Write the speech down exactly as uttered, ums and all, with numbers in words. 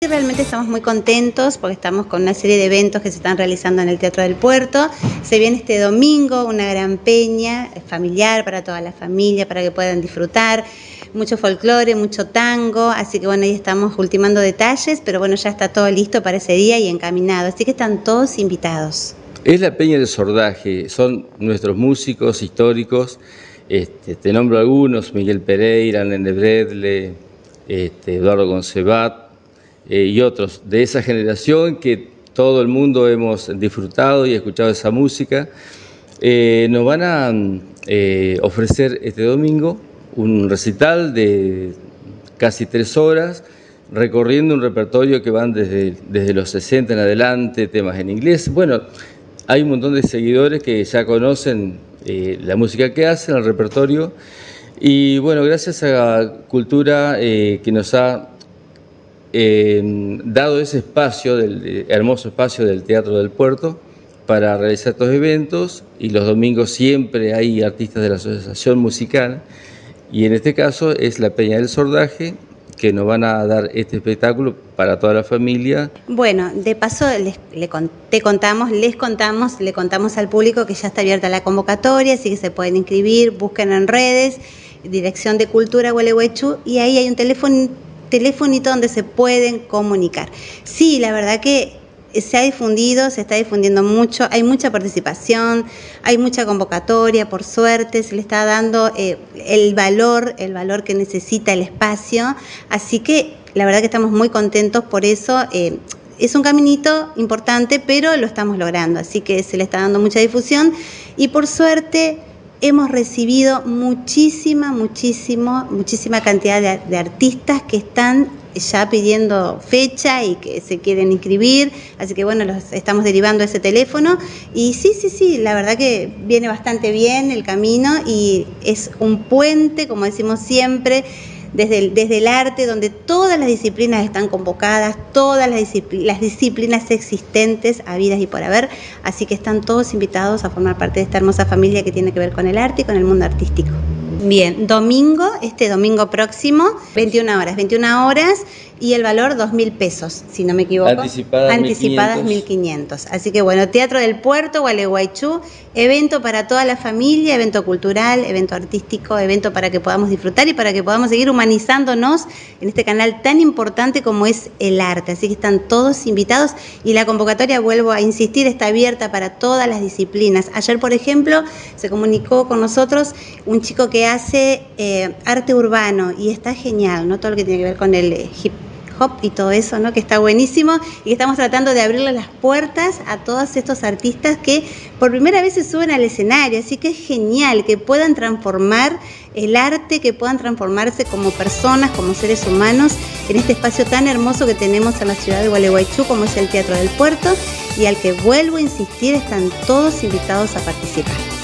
Realmente estamos muy contentos porque estamos con una serie de eventos que se están realizando en el Teatro del Puerto. Se viene este domingo una gran peña familiar para toda la familia, para que puedan disfrutar. Mucho folclore, mucho tango, así que bueno, ahí estamos ultimando detalles, pero bueno, ya está todo listo para ese día y encaminado, así que están todos invitados. Es la Peña del Sordaje, son nuestros músicos históricos, este, te nombro algunos: Miguel Pereira, Nene Bredle, este, Eduardo Concebat, eh, y otros de esa generación que todo el mundo hemos disfrutado y escuchado esa música. Eh, nos van a eh, ofrecer este domingo un recital de casi tres horas, recorriendo un repertorio que van desde, desde los sesenta en adelante, temas en inglés. Bueno, hay un montón de seguidores que ya conocen eh, la música que hacen, el repertorio, y bueno, gracias a Cultura eh, que nos ha eh, dado ese espacio, del hermoso espacio del Teatro del Puerto, para realizar estos eventos, y los domingos siempre hay artistas de la Asociación Musical, y en este caso es la Peña del Sordaje, que nos van a dar este espectáculo para toda la familia. Bueno, de paso les, le, te contamos, les contamos, le contamos al público que ya está abierta la convocatoria, así que se pueden inscribir, busquen en redes, Dirección de Cultura Gualeguaychú, y ahí hay un teléfono, telefonito donde se pueden comunicar. Sí, la verdad que se ha difundido, se está difundiendo mucho, hay mucha participación, hay mucha convocatoria, por suerte, se le está dando eh, el valor, el valor que necesita el espacio, así que la verdad que estamos muy contentos por eso. Eh, es un caminito importante, pero lo estamos logrando, así que se le está dando mucha difusión, y por suerte hemos recibido muchísima, muchísimo, muchísima cantidad de, de artistas que están ya pidiendo fecha y que se quieren inscribir, así que bueno, los estamos derivando a ese teléfono, y sí, sí, sí, la verdad que viene bastante bien el camino, y es un puente, como decimos siempre, desde el, desde el arte, donde todas las disciplinas están convocadas, todas las, discipl las disciplinas existentes, habidas y por haber, así que están todos invitados a formar parte de esta hermosa familia que tiene que ver con el arte y con el mundo artístico. Bien, domingo, este domingo próximo, veintiuna horas, veintiuna horas, y el valor dos mil pesos, si no me equivoco. Anticipadas, Anticipadas mil quinientos. Así que bueno, Teatro del Puerto, Gualeguaychú, evento para toda la familia, evento cultural, evento artístico, evento para que podamos disfrutar y para que podamos seguir humanizándonos en este canal tan importante como es el arte. Así que están todos invitados, y la convocatoria, vuelvo a insistir, está abierta para todas las disciplinas. Ayer, por ejemplo, se comunicó con nosotros un chico que hace eh, arte urbano, y está genial, ¿no? Todo lo que tiene que ver con el eh, hip hop y todo eso, ¿no? Que está buenísimo, y que estamos tratando de abrirle las puertas a todos estos artistas que por primera vez se suben al escenario, así que es genial que puedan transformar el arte, que puedan transformarse como personas, como seres humanos, en este espacio tan hermoso que tenemos en la ciudad de Gualeguaychú, como es el Teatro del Puerto, y al que, vuelvo a insistir, están todos invitados a participar.